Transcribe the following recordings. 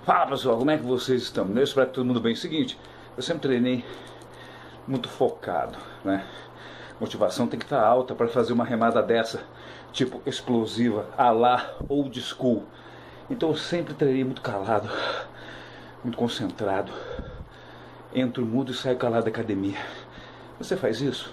Fala pessoal, como é que vocês estão? Eu espero que todo mundo bem. É o seguinte, eu sempre treinei muito focado, né? Motivação tem que estar alta para fazer uma remada dessa, tipo explosiva, a lá old school. Então eu sempre treinei muito calado, muito concentrado. Entro mudo e saio calado da academia. Você faz isso?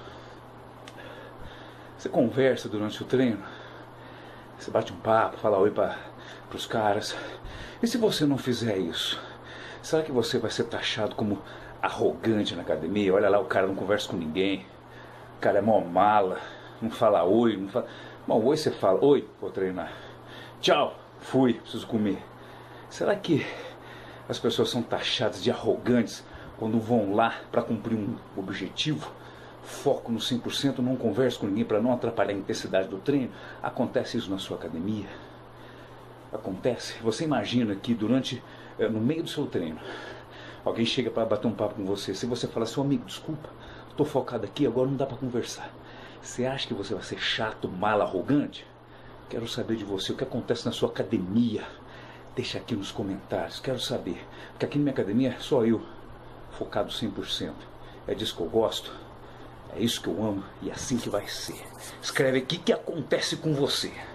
Você conversa durante o treino? Você bate um papo, fala oi para os caras. E se você não fizer isso, será que você vai ser taxado como arrogante na academia? Olha lá, o cara não conversa com ninguém, o cara é mó mala, não fala oi, não fala... Bom, oi você fala, oi, vou treinar. Tchau, fui, preciso comer. Será que as pessoas são taxadas de arrogantes quando vão lá para cumprir um objetivo? Foco no 100%, não converso com ninguém para não atrapalhar a intensidade do treino. Acontece isso na sua academia? Acontece? Você imagina que no meio do seu treino, alguém chega para bater um papo com você. Se você falar, seu amigo, desculpa, estou focado aqui, agora não dá para conversar. Você acha que você vai ser chato, mala, arrogante? Quero saber de você, o que acontece na sua academia. Deixa aqui nos comentários, quero saber. Porque aqui na minha academia, só eu, focado 100%. É disso que eu gosto. É isso que eu amo e é assim que vai ser. Escreve aqui o que acontece com você.